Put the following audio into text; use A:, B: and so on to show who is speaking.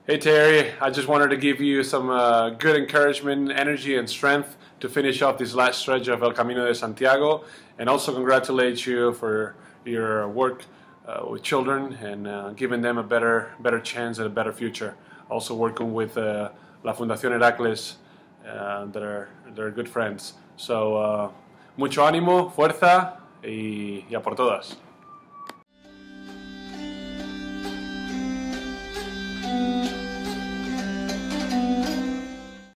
A: Hey Terry, I just wanted to give you some good encouragement, energy and strength to finish off this last stretch of El Camino de Santiago, and also congratulate you for your work with children and giving them a better chance and a better future. Also working with La Fundación Heracles, that are good friends. So mucho ánimo, fuerza y a por todas.